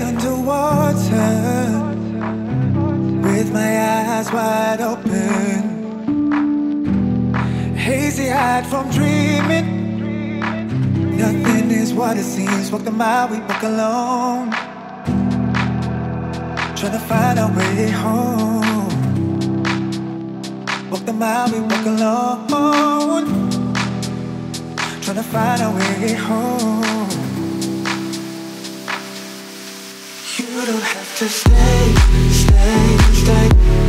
underwater with my eyes wide open, hazy-eyed from dreaming. Nothing is what it seems. Walk the mile, we walk alone, trying to find our way home. Walk the mile, we walk alone, trying to find our way home. You don't have to stay, stay, stay.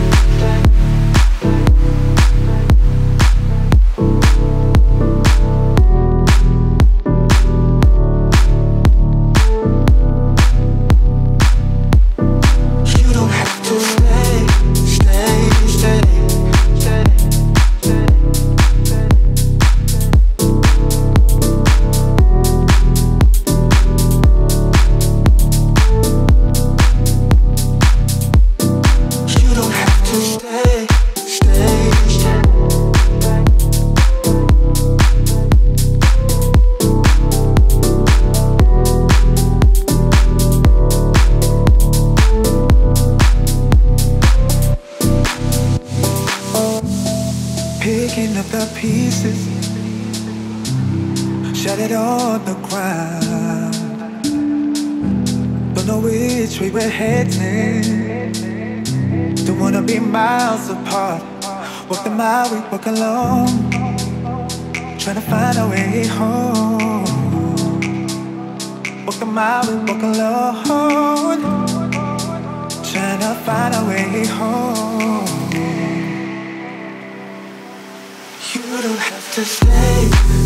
Picking up the pieces, shattered on the ground. Don't know which way we're heading. Don't wanna be miles apart. Walk the mile, we walk alone, trying to find our way home. Walk the mile, we walk alone, trying to find our way home. You don't have to stay.